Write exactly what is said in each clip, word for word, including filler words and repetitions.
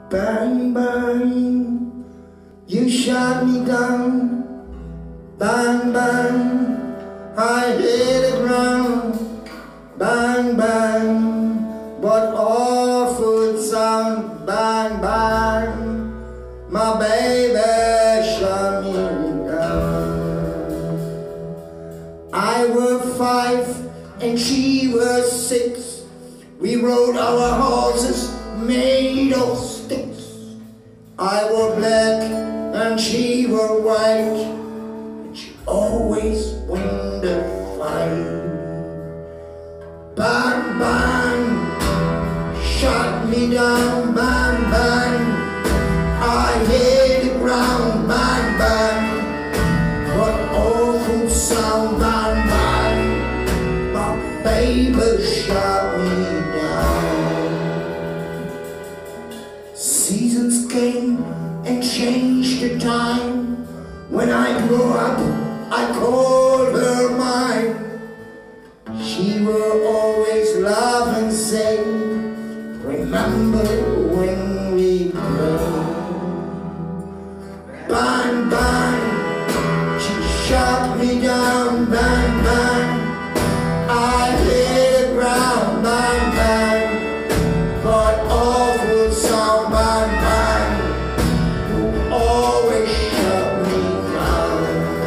Bang, bang, you shot me down. Bang, bang, I hit the ground. Bang, bang, what awful sound. Bang, bang, my baby shot me down. I was five and she was six. We rode our horses made of sticks. I was black and she was white, and she always won the fight. Bang, bang, shot me down. Bang, bang, I hit the ground. Bang, bang, what awful sound. Bang, bang, my baby shot me down. Seasons came and changed the time. When I grew up, I called her mine. She will always laugh and say, remember when we played. Bang, bang, she shot me down. Bang, bang, I hit the ground. Bang, bang, what awful sound. Bang, bang, you always shut me down.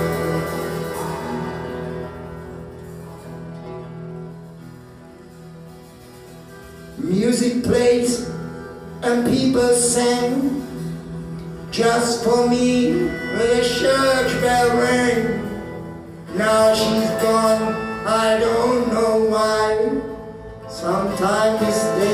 Music played and people sang. Just for me, with a church bell rang. Now she's gone, I don't know why. Sometimes it's